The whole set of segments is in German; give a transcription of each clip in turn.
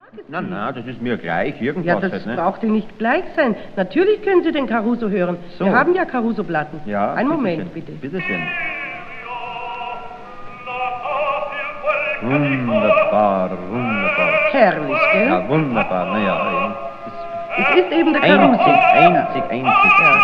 Na, das ist mir gleich, irgendwas Ja, das halt, ne? braucht ja nicht gleich sein. Natürlich können Sie den Caruso hören. So. Wir haben ja Caruso-Platten. Ja, Einen Moment, schön. bitte. Bitte schön. Wunderbar, wunderbar. Herrlich, gell? Ja, wunderbar, naja. Es ist eben der Einzig, Caruso. einzig. Ja.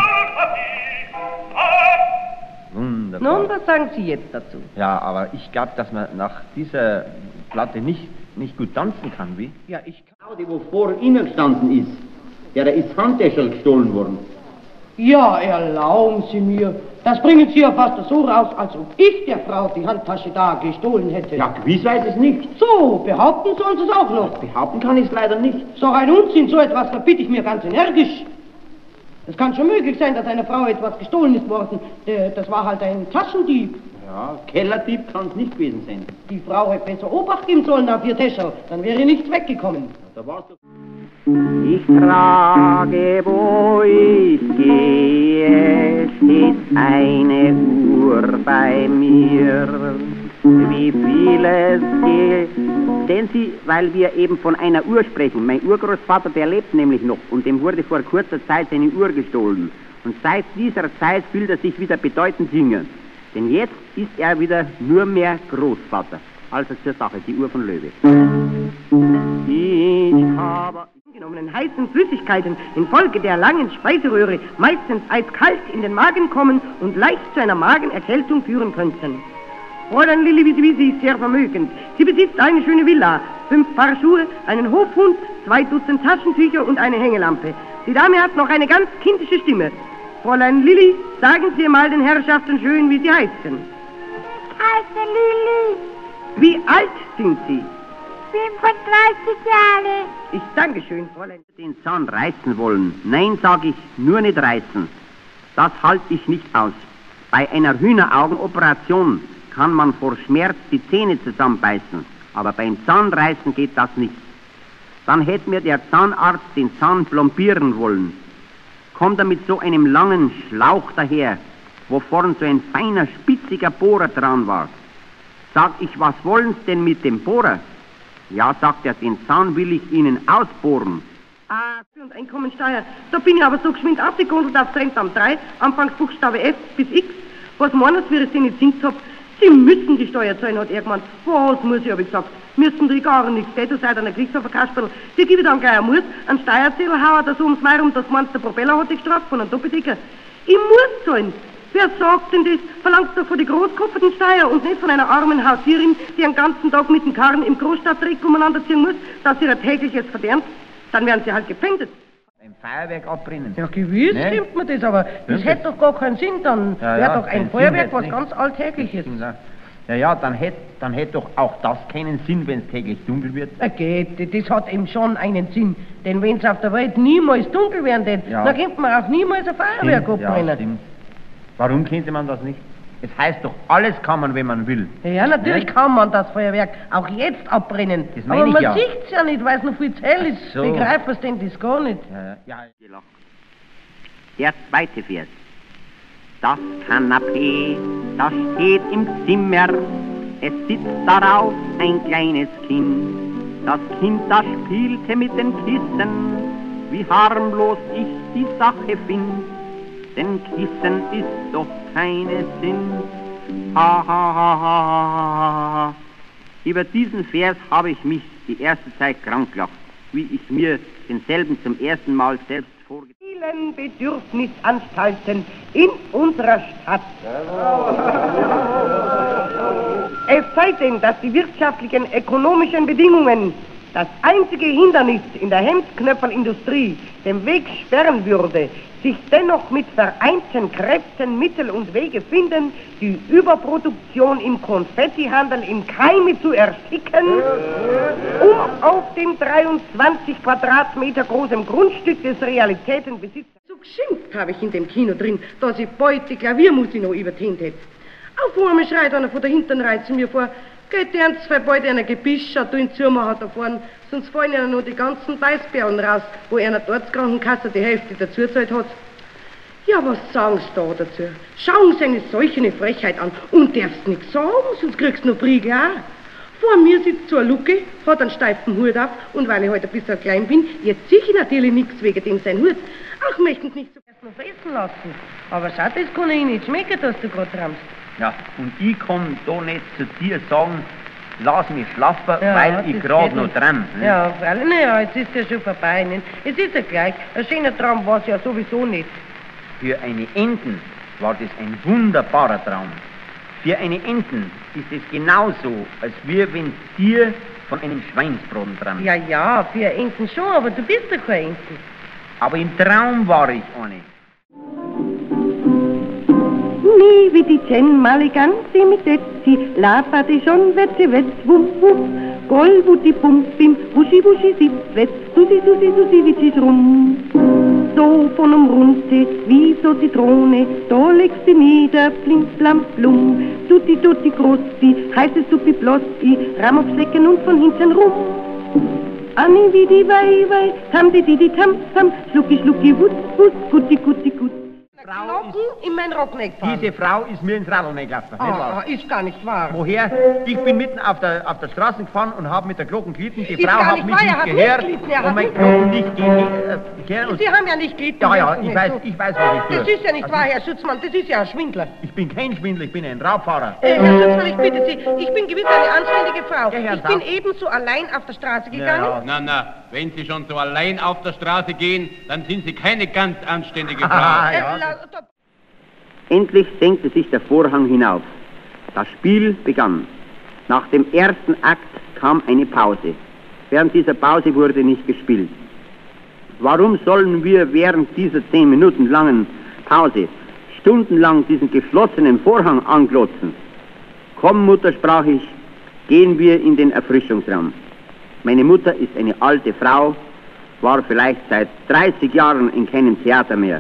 Wunderbar. Nun, was sagen Sie jetzt dazu? Ja, aber ich glaube, dass man nach dieser Platte nicht gut tanzen kann, wie? Ja, ich kann. Die wo vor Ihnen gestanden ist, ja, da ist Handtäschel gestohlen worden. Ja, erlauben Sie mir. Das bringen Sie ja fast so raus, als ob ich der Frau die Handtasche da gestohlen hätte. Ja, gewiss weiß es nicht. So, behaupten sollen Sie es auch noch. Behaupten kann ich es leider nicht. So ein Unsinn, so etwas verbitte ich mir ganz energisch. Es kann schon möglich sein, dass einer Frau etwas gestohlen ist worden. Das war halt ein Taschendieb. Ja, Kellerdieb kann es nicht gewesen sein. Die Frau hätte besser Obacht geben sollen auf ihr Täschel, dann wäre nichts weggekommen. Da war's doch. Ich frage, wo ich gehe, steht eine Uhr bei mir. Wie viel es geht. Sehen Sie, weil wir eben von einer Uhr sprechen. Mein Urgroßvater, der lebt nämlich noch und dem wurde vor kurzer Zeit seine Uhr gestohlen. Und seit dieser Zeit fühlt er sich wieder bedeutend jünger. Denn jetzt ist er wieder nur mehr Großvater. Also zur Sache, die Uhr von Löwe. Ich habe Genommenen heißen Flüssigkeiten infolge der langen Speiseröhre meistens eiskalt in den Magen kommen und leicht zu einer Magenerkältung führen könnten. Fräulein Lilli Wiese ist sehr vermögend. Sie besitzt eine schöne Villa, 5 Paar Schuhe, einen Hofhund, 2 Dutzend Taschentücher und eine Hängelampe. Die Dame hat noch eine ganz kindische Stimme. Fräulein Lilli, sagen Sie mal den Herrschaften schön, wie Sie heißen. Ich heiße Lilli, Wie alt sind Sie? 35 Jahre. Ich danke schön, Fräulein. den Zahn reißen wollen. Nein, sage ich, nur nicht reißen. Das halte ich nicht aus. Bei einer Hühneraugenoperation kann man vor Schmerz die Zähne zusammenbeißen, aber beim Zahnreißen geht das nicht. Dann hätte mir der Zahnarzt den Zahn plombieren wollen. Kommt er mit so einem langen Schlauch daher, wo vorn so ein feiner, spitziger Bohrer dran war. Sag ich, was wollen's denn mit dem Bohrer? Ja, sagt er, den Zahn will ich Ihnen ausbohren. Ah, und Einkommensteuer. Da bin ich aber so geschwind abgekundelt auf Trentamt 3, Anfangsbuchstabe F bis X. Was meinen Sie, wie ich das nicht Zins hab? Sie müssen die Steuer zahlen, hat er gemeint. Was muss ich, hab ich gesagt. Müssen die gar nichts, gell? Du seid ein Kriegshofferkasperl. Die gebe ich dann gleich einen Steuerzähler hauen, da so ums Mai rum, dass meinst, der Propeller hat sich gestraft von einem Doppeldecker. Ich muss zahlen. Wer sagt denn das? Verlangt doch von die großkopferten Steuer und nicht von einer armen Hausierin, die den ganzen Tag mit dem Karren im Großstadtdreck umeinander ziehen muss, dass sie ihr tägliches verdient. Dann werden sie halt gepfändet. Ein Feuerwerk abbrennen. Ja, gewiss Ne? stimmt mir das, aber das Stimmt hätte doch gar keinen Sinn. Dann Ja, wäre ja, doch ein keinen Feuerwerk Sinn was hätt's ganz Alltägliches. Ja, dann hätte doch auch das keinen Sinn, wenn es täglich dunkel wird. Geht, das hat eben schon einen Sinn. Denn wenn es auf der Welt niemals dunkel werden würde, Ja. dann könnte man auch niemals ein Feuerwerk abbrennen. Ja, stimmt. Warum könnte man das nicht? Es heißt doch, alles kann man, wenn man will. Ja, natürlich kann man das Feuerwerk auch jetzt abbrennen. Das meine Aber ich man ja. sieht es ja nicht, weil es noch viel zu hell ist. Ach so. Begreift es denn das gar nicht? Ja. Gelacht. Der zweite Vers. Das Kanapee, das steht im Zimmer, es sitzt darauf ein kleines Kind. Das Kind, das spielte mit den Kissen, wie harmlos ich die Sache find. Denn Kissen ist doch keine Sinn. Ha, ha, ha, ha, ha, ha. Über diesen Vers habe ich mich die erste Zeit krank gelacht, wie ich mir denselben zum ersten Mal selbst vorgestellt habe. Vielen Bedürfnisanstalten in unserer Stadt. Es sei denn, dass die wirtschaftlichen, ökonomischen Bedingungen das einzige Hindernis in der Hemdknöpfelindustrie den Weg sperren würde, sich dennoch mit vereinten Kräften Mittel und Wege finden, die Überproduktion im Konfettihandel im Keime zu ersticken, um auf dem 23 Quadratmeter großen Grundstück des Realitätenbesitzers. So geschimpft habe ich in dem Kino drin, dass ich bald die Klaviermusik noch übertönt hätte. Auf einmal schreit einer von der hinteren Reihe zu mir vor, geht ernst, weil bald einer Gebüsch hat, du ihn zumachen da vorne, sonst fallen ihnen nur die ganzen Beißperlen raus, wo einer dort Krankenkasse die Hälfte dazu gezahlt hat. Ja, was sagen Sie da dazu? Schauen Sie eine solche Frechheit an und darfst nichts sagen, sonst kriegst du noch Priegel auch. Vor mir sitzt so eine Lucke, hat einen steifen Hut auf und weil ich heute ein bisschen klein bin, jetzt sehe ich natürlich nichts wegen dem sein Hut. Auch möchten es nicht so erst noch fressen lassen. Aber schau, das kann ich nicht schmecken, dass du gerade trampst. Ja, und ich komm da nicht zu dir sagen, lass mich schlafen, Ja, weil ich das gerade geht noch nicht. tram. Ne? Ja, freilich, naja, jetzt ist ja schon vorbei. Nicht? Es ist ja gleich, ein schöner Traum war es ja sowieso nicht. Für eine Enten war das ein wunderbarer Traum. Für eine Enten ist es genauso, als wenn dir von einem Schweinsbraten träumt. Ja, ja, für Enten schon, aber du bist doch kein Enten. Aber im Traum war ich eine. Nie wie die Jen Maliganzi mit Etzi, laberte schon, wetzi, wetz, wuff, wuff, goll, wutti, pum, bim, wuschi, wuschi, sip, wetz, susi, susi, susi, witzis rum. So von Runde, wie so Zitrone, da legst du nieder, blim, blam, blum, tutti, tutti, grossi, heiße Suppi, blossi, Ramm auf Schlecken und von hinten rum. Anni wie die Wei, Wei, tam, di, tam, tam, schlucki, schlucki, wut, wut, gutti, gutti, gut. Knochen in mein Rockneck fahren. Diese Frau ist mir ins Radl gelaufen, nicht wahr? Ist gar nicht wahr. Woher? Ich bin mitten auf der Straße gefahren und habe mit der Glocken gelitten. Die Ist Frau gar hat nicht mich wahr, er nicht hat gehört nicht gelitten, er hat und mein nicht Glocken nicht gehört. Und Sie haben ja nicht gelitten. ja, das ist ich nicht weiß, so. ich weiß, was ich tue. Das ist ja nicht Also wahr, Herr Schutzmann, das ist ja ein Schwindler. Ich bin kein Schwindler, ich bin ein Raubfahrer. Herr Schutzmann, ich bitte Sie, ich bin gewiss eine anständige Frau. Ja, Herr Ich bin Saab. ebenso allein auf der Straße gegangen. Ja. Na, wenn Sie schon so allein auf der Straße gehen, dann sind Sie keine ganz anständige Ah, Frau. ja. Endlich senkte sich der Vorhang hinauf. Das Spiel begann. Nach dem ersten Akt kam eine Pause. Während dieser Pause wurde nicht gespielt. Warum sollen wir während dieser 10 Minuten langen Pause stundenlang diesen geschlossenen Vorhang anglotzen? Komm, Mutter, sprach ich, gehen wir in den Erfrischungsraum. Meine Mutter ist eine alte Frau, war vielleicht seit 30 Jahren in keinem Theater mehr.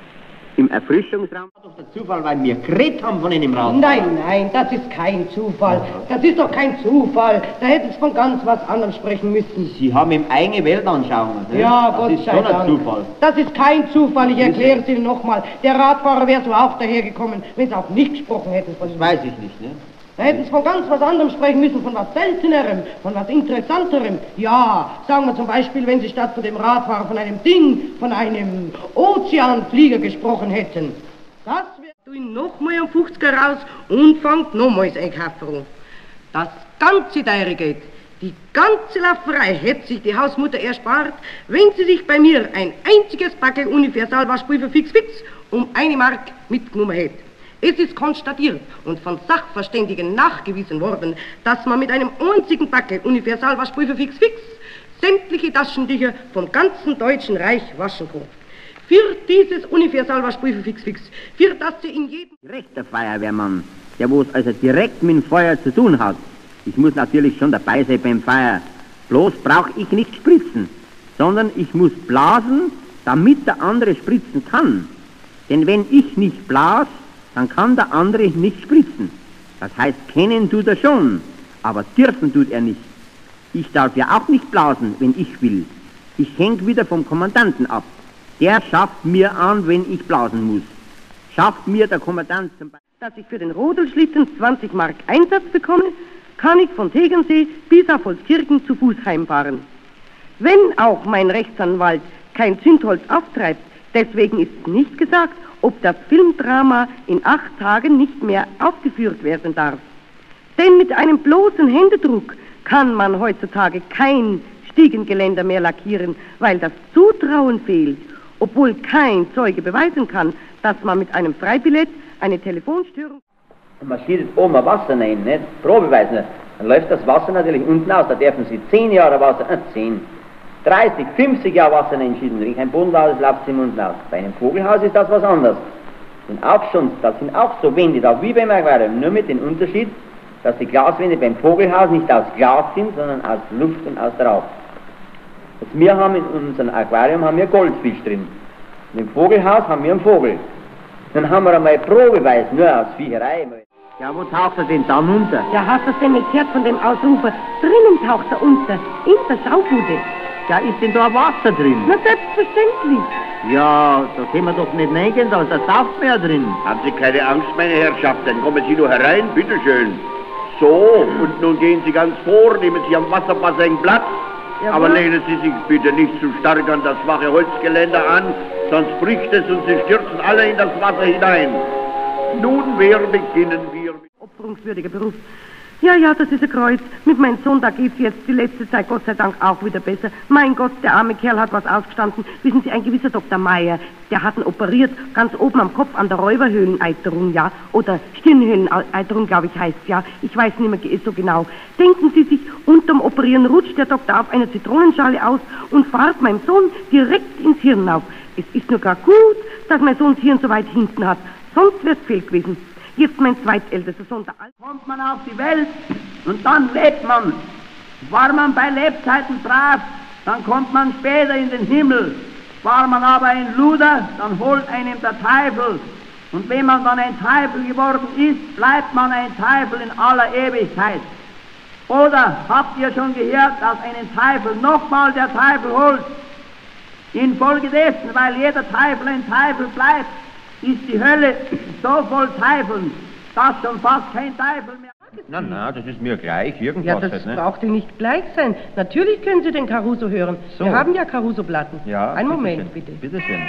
Im Erfrischungsraum. Doch der Zufall, weil wir geredet haben von einem Rad. Nein, das ist kein Zufall. Das ist doch kein Zufall. Da hätten Sie von ganz was anderem sprechen müssen. Sie haben ihm eigene Weltanschauung. Ne? Ja, Gott Das ist sei schon ein Dank. Zufall. Das ist kein Zufall, ich erkläre es Ihnen nochmal. Der Radfahrer wäre so auch dahergekommen, wenn Sie auch nicht gesprochen hätten von ihm. Weiß ich nicht, ne? Da hätten Sie von ganz was anderem sprechen müssen, von was Seltenerem, von was Interessanterem. Ja, sagen wir zum Beispiel, wenn Sie statt von dem Radfahrer von einem Ding, von einem Ozeanflieger gesprochen hätten. Das wäre du ihn nochmal am 50er raus und fangt nochmals Einkaufen an. Das ganze Teure geht. Die ganze Lafferei hätte sich die Hausmutter erspart, wenn sie sich bei mir ein einziges Packel Universalwaschpulver fix um 1 Mark mitgenommen hätte. Es ist konstatiert und von Sachverständigen nachgewiesen worden, dass man mit einem einzigen Packel Universalwaschpulver fix sämtliche Taschentücher vom ganzen Deutschen Reich waschen kann. Für dieses Universalwaschpulver fix, für das sie in jedem... Rechter Feuerwehrmann, der wo es also direkt mit dem Feuer zu tun hat. Ich muss natürlich schon dabei sein beim Feuer. Bloß brauche ich nicht spritzen, sondern ich muss blasen, damit der andere spritzen kann. Denn wenn ich nicht blas, dann kann der andere nicht spritzen. Das heißt, kennen tut er schon, aber dürfen tut er nicht. Ich darf ja auch nicht blasen, wenn ich will. Ich hänge wieder vom Kommandanten ab. Der schafft mir an, wenn ich blasen muss. Schafft mir der Kommandant zum Beispiel... Dass ich für den Rodelschlitten 20 Mark Einsatz bekomme, kann ich von Tegernsee bis auf Holzkirchen zu Fuß heimfahren. Wenn auch mein Rechtsanwalt kein Zündholz auftreibt, deswegen ist nicht gesagt, ob das Filmdrama in 8 Tagen nicht mehr aufgeführt werden darf. Denn mit einem bloßen Händedruck kann man heutzutage kein Stiegengeländer mehr lackieren, weil das Zutrauen fehlt, obwohl kein Zeuge beweisen kann, dass man mit einem Freibillett eine Telefonstörung... Und man schießt oben ein Wasser rein, nicht? Probeweise nicht. Dann läuft das Wasser natürlich unten aus, da dürfen Sie 10 Jahre Wasser, 10, 30, 50 Jahre Wasser reinschießen. Wenn kein Bodenhaus ist, läuft es im unten aus. Bei einem Vogelhaus ist das was anderes. Das sind auch so Wände da, wie beim Aquarium, nur mit dem Unterschied, dass die Glaswände beim Vogelhaus nicht aus Glas sind, sondern aus Luft und aus Rauch. Also wir haben in unserem Aquarium haben wir Goldfisch drin. Und im Vogelhaus haben wir einen Vogel. Dann haben wir einmal probeweise, nur aus Viecherei. Ja, wo taucht er denn dann unter? Ja, hast du denn nicht gehört von dem Ausrufer? Drinnen taucht er unter, in der Schaubude. Ja, ist denn da Wasser drin? Na, selbstverständlich. Ja, da können wir doch nicht reingehen, da sauft man ja drin. Haben Sie keine Angst, meine Herrschaften, kommen Sie nur herein, bitteschön. So, und nun gehen Sie ganz vor, nehmen Sie am Wasserbassin Platz, Jawohl. aber lehnen Sie sich bitte nicht zu stark an das schwache Holzgeländer an, sonst bricht es und Sie stürzen alle in das Wasser hinein. Nunmehr beginnen wir. Opferungswürdiger Beruf. Ja, ja, das ist ein Kreuz. Mit meinem Sohn, da geht's jetzt die letzte Zeit Gott sei Dank auch wieder besser. Mein Gott, der arme Kerl hat was ausgestanden. Wissen Sie, ein gewisser Dr. Meyer, der hat ihn operiert, ganz oben am Kopf an der Räuberhöhleneiterung, ja, oder Stirnhöhleneiterung, glaube ich, heißt's, ja. Ich weiß nicht mehr so genau. Denken Sie sich, unterm Operieren rutscht der Doktor auf einer Zitronenschale aus und fährt meinem Sohn direkt ins Hirn auf. Es ist nur gar gut, dass mein Sohn das Hirn so weit hinten hat. Sonst wär's fehl gewesen. Jetzt mein zweitältester Sohn, der Alte. Kommt man auf die Welt und dann lebt man. War man bei Lebzeiten brav, dann kommt man später in den Himmel. War man aber ein Luder, dann holt einem der Teufel. Und wenn man dann ein Teufel geworden ist, bleibt man ein Teufel in aller Ewigkeit. Oder habt ihr schon gehört, dass einen Teufel nochmal der Teufel holt? Infolgedessen, weil jeder Teufel ein Teufel bleibt, ist die Hölle so voll Teufeln, dass schon fast kein Teufel mehr... Na, das ist mir gleich, irgendwas Ja, das halt, ne? braucht Ihnen nicht gleich sein. Natürlich können Sie den Caruso hören. So. Wir haben ja Caruso-Platten. Ja, Einen bitte Moment, schön. bitte. Bitte schön.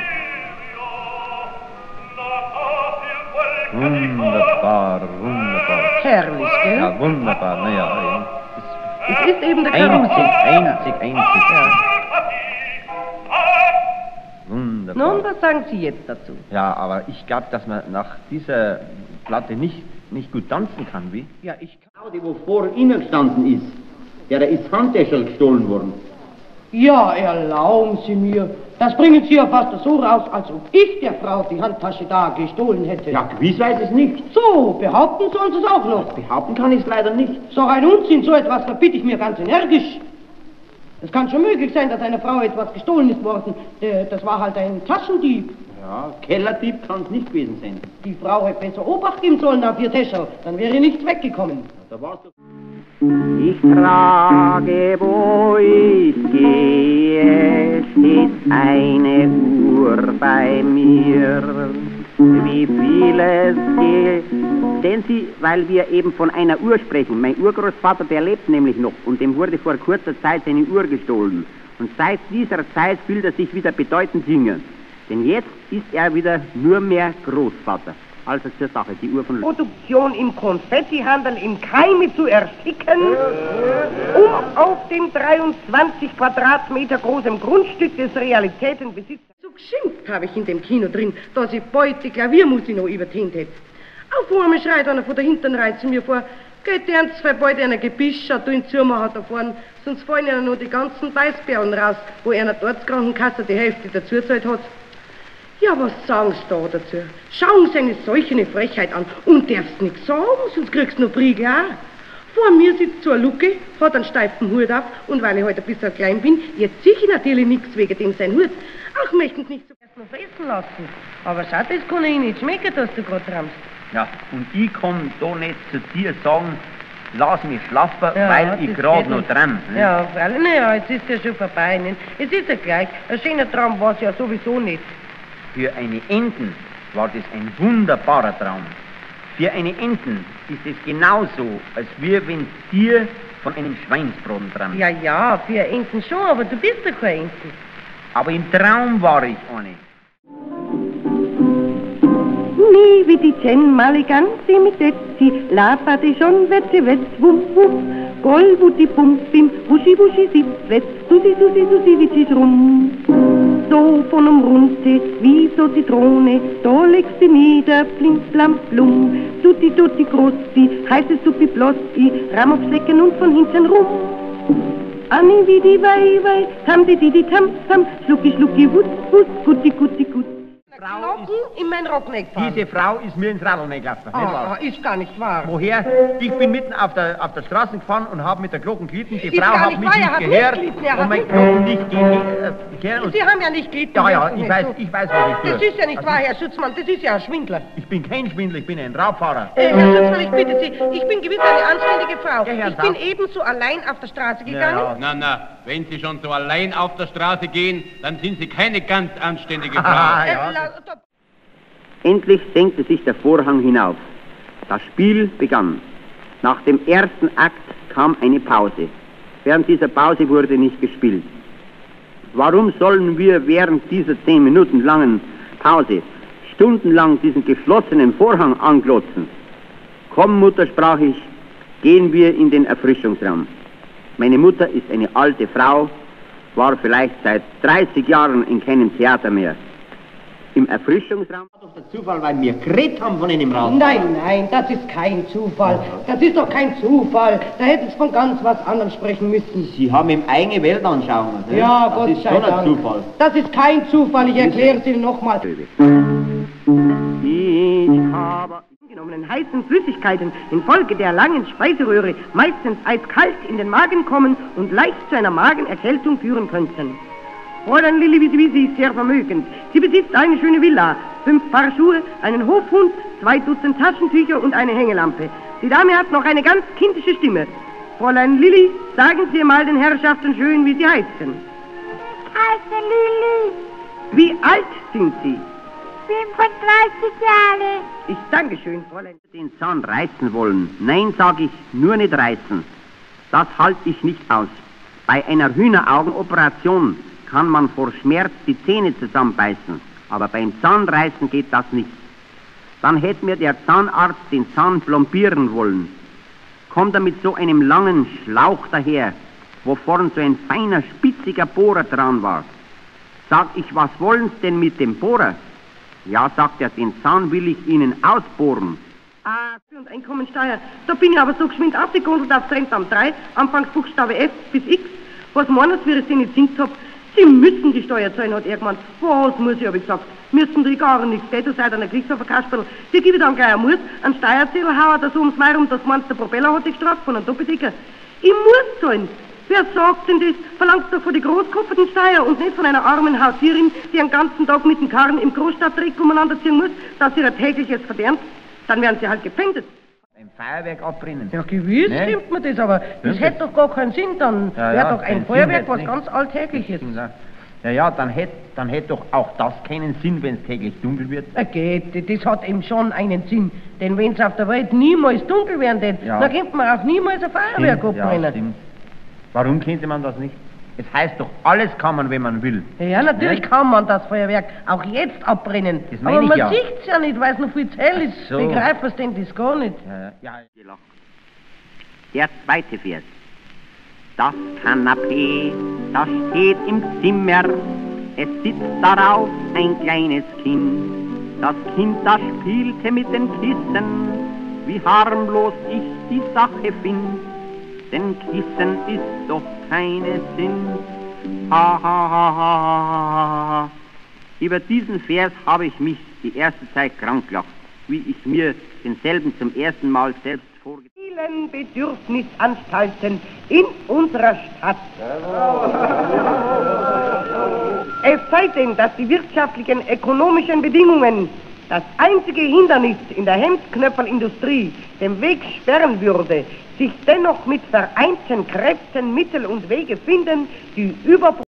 Wunderbar, wunderbar. Herrlich, gell? Ja, wunderbar, naja. Es ist eben der Einzig, Caruso. einzig. Ja. Wunderbar. Nun, was sagen Sie jetzt dazu? Ja, aber ich glaube, dass man nach dieser Platte nicht gut tanzen kann, wie? Ja, ich kann. Die, wo vor Ihnen gestanden ist, ja, da ist Handtäschel gestohlen worden. Ja, erlauben Sie mir. Das bringen Sie ja fast so raus, als ob ich der Frau die Handtasche da gestohlen hätte. Ja, gewiss weiß es nicht. So, behaupten sollen Sie es auch noch. Behaupten kann ich es leider nicht. So ein Unsinn, so etwas verbitte ich mir ganz energisch. Es kann schon möglich sein, dass einer Frau etwas gestohlen ist worden. Das war halt ein Taschendieb. Ja, Kellerdieb kann es nicht gewesen sein. Die Frau hätte besser Obacht geben sollen auf ihr Täschel, dann wäre nichts weggekommen. Da warst du... Ich trage, wo ich gehe, steht eine Uhr bei mir. Wie vieles geht. Sehen Sie, weil wir eben von einer Uhr sprechen. Mein Urgroßvater, der lebt nämlich noch und dem wurde vor kurzer Zeit seine Uhr gestohlen. Und seit dieser Zeit fühlt er sich wieder bedeutend jünger. Denn jetzt ist er wieder nur mehr Großvater. Also zur Sache, die Uhr von... Produktion im Konfettihandel im Keime zu ersticken, um auf dem 23 Quadratmeter großen Grundstück des Realitätenbesitzers. So geschimpft habe ich in dem Kino drin, dass ich bald die Klaviermusik noch übertönt hätte. Auf einmal schreit einer von dahinten rein zu mir vor, geht ernst, weil bald einer Gebisch hat, du in Zürcher hat da vorne, sonst fallen ihnen noch die ganzen Weißperlen raus, wo einer dort Krankenkasse die Hälfte dazu gezahlt hat. Ja, was sagen Sie da dazu? Schauen Sie eine solche Frechheit an und darfst nichts sagen, sonst kriegst du noch Briege auch. Vor mir sitzt so ein Lucke, hat einen steifen Hut auf und weil ich heute ein bisschen klein bin, jetzt sehe ich natürlich nichts wegen dem sein Hut. Auch möchten Sie nicht so erst noch fressen lassen. Aber schau, das kann ich nicht schmecken, dass du gerade rammst. Ja, und ich kann da nicht zu dir sagen, lass mich schlafen, Ja, weil ich das gerade geht noch nicht. träum. Ja, freilich, naja, jetzt ist ja schon vorbei. Ne? Es ist ja gleich. Ein schöner Traum war es ja sowieso nicht. Für eine Enten war das ein wunderbarer Traum. Für eine Enten ist es genauso, als wie wenn dir von einem Schweinsbraten träumst. Ja, ja, für Enten schon, aber du bist doch kein Enten. Aber im Traum war ich eine. Mi vidi cen maleganzi mit etzi, lapate schon wetze wetz, wum wum, gol wuti pum bim, wuschi wuschi sitz wetz, susi susi susi witzis rum. So von Runze, wie so Zitrone, da legst du nieder, plim plam plum, tutti tutti grossi, heiße Suppi blossi, Ramm aufs Lecken und von hinten rum. Anni wie die Wei, tam di tam tam, schlucki schlucki wut wut, gutti gutti gut. Glocken in mein Rockneck fahren. Diese Frau ist mir ins Radl gelaufen, nicht wahr? Ist gar nicht wahr. Woher? Ich bin mitten auf der Straße gefahren und habe mit der Glocken gelitten. Die Ist Frau gar hat nicht mich wahr, er nicht hat gehört nicht gelitten, er und hat mein nicht Glocken nicht gehört. Und Sie haben ja nicht gelitten. ja, das ich ist weiß, so. was ich tue. Das ist ja nicht wahr, Herr Schutzmann, das ist ja ein Schwindler. Ich bin kein Schwindler, ich bin ein Raubfahrer. Herr Schutzmann, ich bitte Sie, ich bin gewiss eine anständige Frau. Ja, Herr Ich bin Sauf. ebenso allein auf der Straße gegangen. Na, wenn Sie schon so allein auf der Straße gehen, dann sind Sie keine ganz anständige Ah, Frau. ja. Endlich senkte sich der Vorhang hinauf. Das Spiel begann. Nach dem ersten Akt kam eine Pause. Während dieser Pause wurde nicht gespielt. Warum sollen wir während dieser 10 Minuten langen Pause stundenlang diesen geschlossenen Vorhang anglotzen? Komm, Mutter, sprach ich, gehen wir in den Erfrischungsraum. Meine Mutter ist eine alte Frau, war vielleicht seit 30 Jahren in keinem Theater mehr. Im Erfrischungsraum... Das ist doch der Zufall, weil wir geredet haben von Ihnen im Rat. Nein, nein, das ist kein Zufall. Das ist doch kein Zufall. Da hätten Sie von ganz was anderem sprechen müssen. Sie haben ihm eigene Weltanschauungen. Ne? Ja, das Gott ist sei schon Dank. ein Zufall. Das ist kein Zufall, ich erkläre es Ihnen nochmal. Ich habe... Genommenen heißen Flüssigkeiten infolge der langen Speiseröhre meistens eiskalt in den Magen kommen und leicht zu einer Magenerkältung führen könnten. Fräulein Lilli Wisi ist sehr vermögend. Sie besitzt eine schöne Villa, 5 Paar Schuhe, einen Hofhund, 2 Dutzend Taschentücher und eine Hängelampe. Die Dame hat noch eine ganz kindische Stimme. Fräulein Lilli, sagen Sie mal den Herrschaften schön, wie Sie heißen. Ich heiße Lilli. Wie alt sind Sie? 35 Jahre. Ich danke schön, Fräulein. Den Zahn reißen wollen. Nein, sage ich, nur nicht reißen. Das halte ich nicht aus. Bei einer Hühneraugenoperation kann man vor Schmerz die Zähne zusammenbeißen, aber beim Zahnreißen geht das nicht. Dann hätte mir der Zahnarzt den Zahn plombieren wollen. Kommt er mit so einem langen Schlauch daher, wo vorn so ein feiner, spitziger Bohrer dran war. Sag ich, was wollen Sie denn mit dem Bohrer? Ja, sagt er, den Zahn will ich Ihnen ausbohren. Ah, Für- und Einkommensteuer. Da bin ich aber so geschwind aufgekundelt auf Rentamt 3, Anfangsbuchstabe F bis X. Was meinen Sie, wie ich es nicht singt hab? Sie müssen die Steuer zahlen, hat er gemeint. Was muss ich, hab ich gesagt. Müssen die gar nichts, gell? Du seid an der Kriegshofferkasperl. Die gebe ich dann gleich ein Muss. Ein Steuerzähler hauen das ums Mai rum, das meinst der Propeller hat sich gestraft von einem Doppeldicker. Ich muss zahlen. Wer sagt denn das? Verlangt doch von die großkopferten Steuer und nicht von einer armen Hausierin, die den ganzen Tag mit dem Karren im Großstadtdreck umeinander ziehen muss, dass sie ihr tägliches verdient. Dann werden sie halt gepfändet. Ein Feuerwerk abbrennen. Ja, gewiss Ne? stimmt mir das, aber das hätte doch gar keinen Sinn. Dann Ja, wäre ja, doch ein keinen Feuerwerk Sinn hätt's was nicht. ganz Alltägliches. Ja, dann hätte doch auch das keinen Sinn, wenn es täglich dunkel wird. Geht, das hat eben schon einen Sinn. Denn wenn es auf der Welt niemals dunkel werden würde, Ja. dann könnte man auch niemals ein Feuerwerk Stimmt, ja, abbrennen. stimmt. Warum könnte man das nicht? Es heißt doch, alles kann man, wenn man will. Ja, natürlich Ne? kann man das Feuerwerk auch jetzt abbrennen. Das meine Aber ich man ja. sieht es ja nicht, weil es noch viel zu hell ist. Ach so. Begreifen Sie denn das gar nicht? Ja. Gelacht. Der zweite Vers. Das Kanapee, das steht im Zimmer, es sitzt darauf ein kleines Kind. Das Kind, das spielte mit den Kissen, wie harmlos ich die Sache find. Denn Kissen ist doch keine Sinn. Ha, ha, ha, ha, ha, ha. Über diesen Vers habe ich mich die erste Zeit krank gelacht, wie ich mir denselben zum ersten Mal selbst vorgestellt Vielen Bedürfnisanstalten in unserer Stadt. Es sei denn, dass die wirtschaftlichen, ökonomischen Bedingungen das einzige Hindernis in der Hemdknöpfelindustrie den Weg sperren würde, sich dennoch mit vereinten Kräften Mittel und Wege finden, die